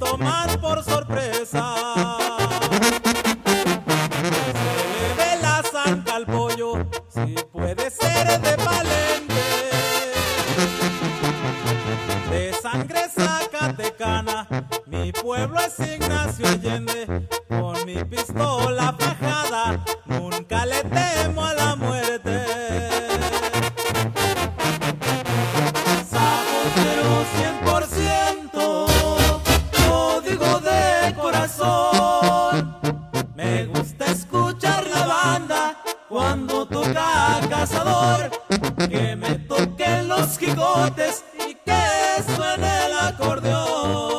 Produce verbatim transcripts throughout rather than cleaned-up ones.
toman por sorpresa. Se le ve la zanca al pollo, si puede ser de Palenque, de sangre zacatecana. Mi pueblo es Ignacio Allende, con mi pistola fajada nunca le temo a la muerte. Zapotero cien por ciento, lo digo de corazón. Me gusta escuchar la banda cuando toca Cazador, que me toquen los jigotes y que suene el acordeón.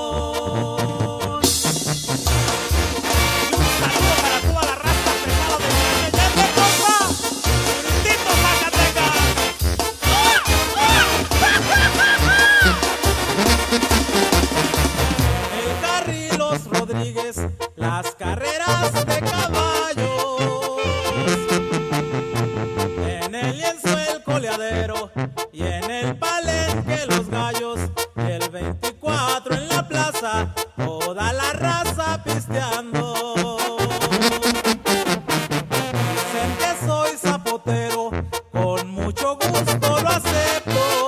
Las carreras de caballos, en el lienzo el coleadero y en el Palenque los gallos, y el veinticuatro en la plaza toda la raza pisteando. Dicen que soy zapotero, con mucho gusto lo acepto.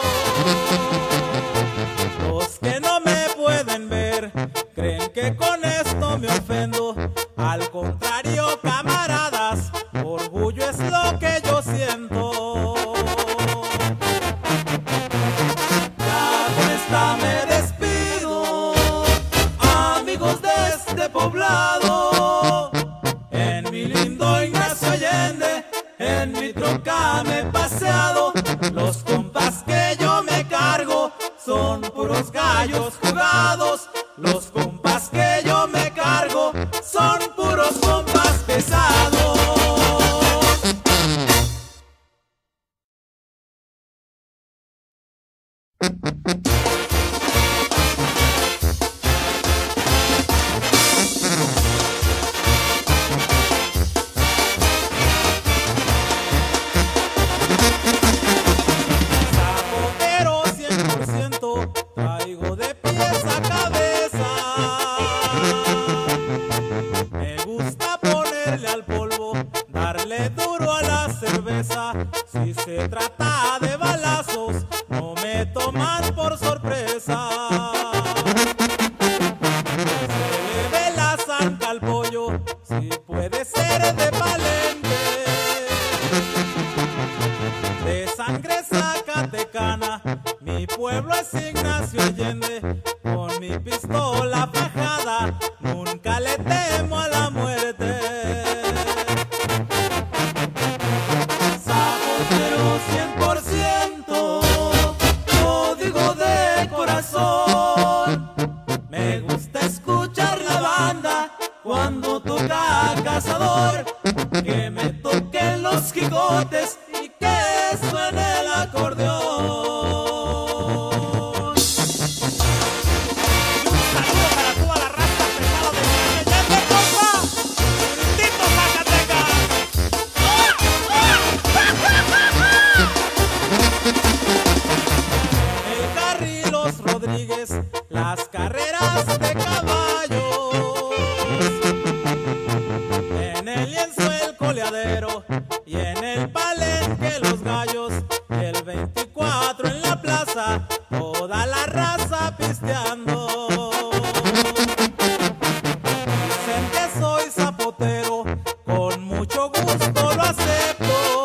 Los que no me pueden ver creen que con esto me ofendo. Al contrario, camaradas, orgullo es lo que yo siento. Ya con esta me despido, amigos de este poblado. En mi lindo Ignacio Allende, en mi troca me he paseado. Los compas que yo me cargo son puros gallos jugados. Los compas que yo me cargo son puros compas pesados. Zapotero cien por ciento, traigo de pies a cabeza. Me gusta ponerle al polvo, darle duro a la cerveza. Si se trata de balazos, no me toman por sorpresa. Se le ve la zanca al pollo, si puede ser de Palenque, de sangre zacatecana. Mi pueblo es Ignacio Allende, con mi pistola fajada nunca le temo a la muerte. Zapotero cien por ciento, lo digo de corazón. Me gusta escuchar la banda cuando toca Cazador, que me toquen los jigotes y que suene el acordeón. Las carreras de caballos, en el lienzo el coleadero y en el Palenque los gallos, y el veinticuatro en la plaza toda la raza pisteando. Dicen que soy zapotero, con mucho gusto lo acepto.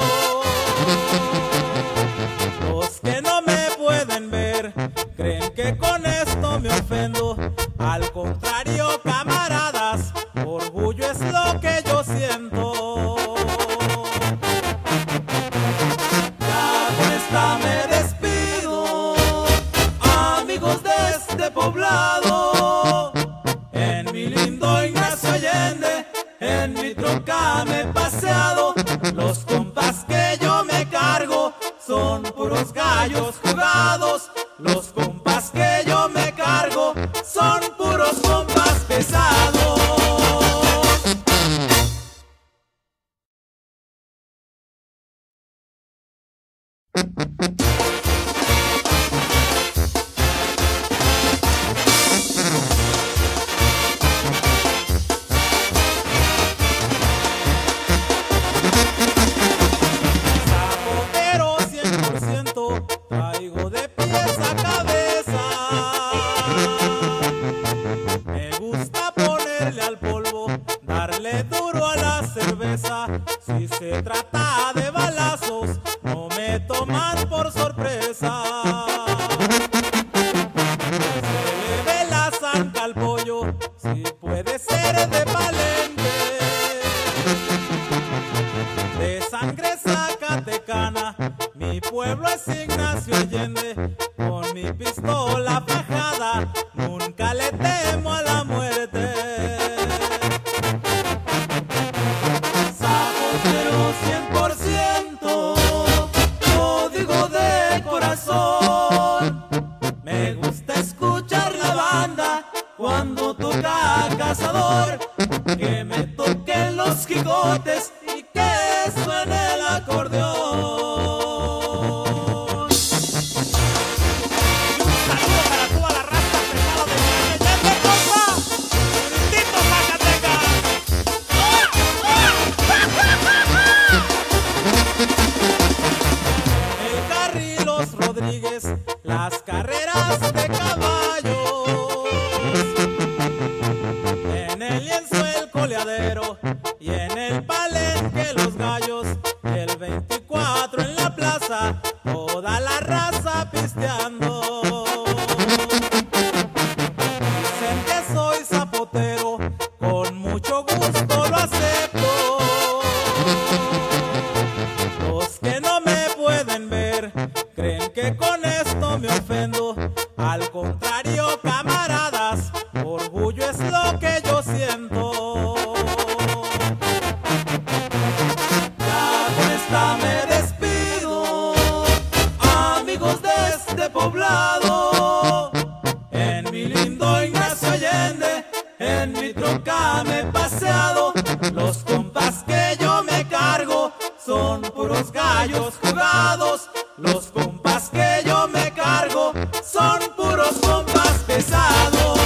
Los que no me pueden ver creen que con esto me ofendo. Al contrario, camaradas, orgullo es lo que yo siento. Ya con esta me despido, amigos de este poblado. En mi lindo Ignacio Allende, en mi troca me he paseado. Los compas que yo me cargo son puros gallos jugados. Los compas que yo me cargo son puros compas pesados. zanca al pollo, si puede ser de Palenque, de sangre zacatecana, mi pueblo es Ignacio Allende, con mi pistola fajada, nunca le temo a la muerte. Zapotero cien por ciento, lo digo de corazón, me gusta escuchar la banda cuando toca Cazador, que me toquen los jigotes y que suene el acordeón. Y un saludo para toda la raza pesada de Zacatecas, compa, bendito Zacatecas. El Carrilos Rodríguez, las carreras de caballos, en el lienzo el coleadero y en el Palenque los gallos, el veinticuatro en la plaza, toda la raza pisteando. Dicen que soy zapotero, con mucho gusto lo acepto. Los que no me pueden ver creen que con esto me ofendo. Al contrario, camaradas, orgullo es lo que yo siento. Ya con esta me despido, amigos de este poblado. En mi lindo Ignacio Allende, en mi troca me he paseado. Los compas que yo me cargo son puros gallos jugados. Los compas que yo me cargo son puros compas pesados.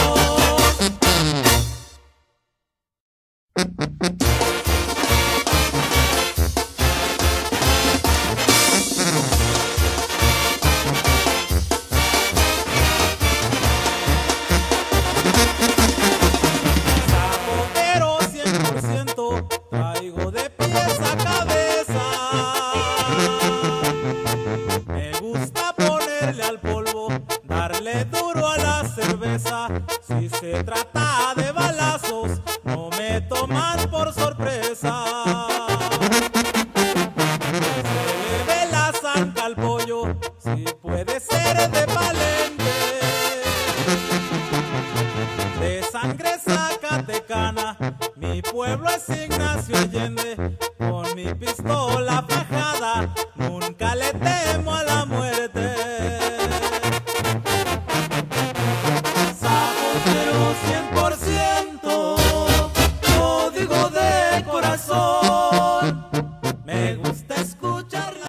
Zapotero cien por ciento, traigo de pies a cabeza. Me gusta ponerle al polvo, darle duro a la cerveza. Si se trata de balazos, no me toman por sorpresa. Se le ve la zanca al pollo, si puede ser de Palenque, de sangre zacatecana, mi pueblo es Ignacio Allende, con mi pistola fajada, nunca le temo a la muerte. Zapotero cien por ciento, lo digo de corazón.